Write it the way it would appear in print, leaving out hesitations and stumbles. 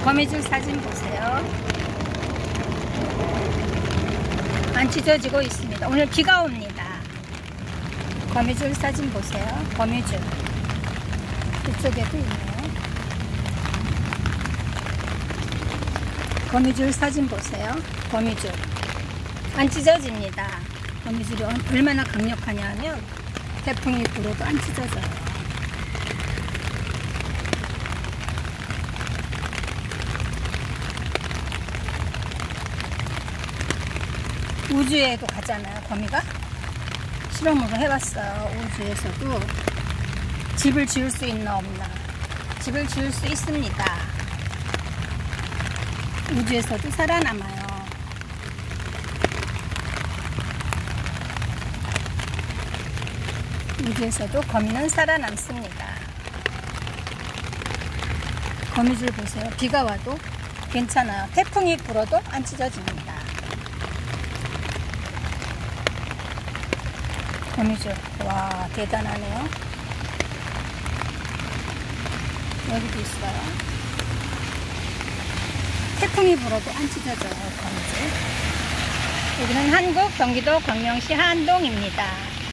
거미줄 사진 보세요. 안 찢어지고 있습니다. 오늘 비가 옵니다. 거미줄 사진 보세요. 거미줄 이쪽에도 있네요. 거미줄 사진 보세요. 거미줄 안 찢어집니다. 거미줄이 얼마나 강력하냐 하면 태풍이 불어도 안 찢어져요. 우주에도 가잖아요. 거미가 실험으로 해봤어요. 우주에서도 집을 지을 수 있나 없나. 집을 지을 수 있습니다. 우주에서도 살아남아요. 우주에서도 거미는 살아남습니다. 거미줄 보세요. 비가 와도 괜찮아요. 태풍이 불어도 안 찢어집니다. 거미줄, 와, 대단하네요. 여기도 있어요. 태풍이 불어도 안 찢어져요, 거미줄. 여기는 한국 경기도 광명시 한동입니다.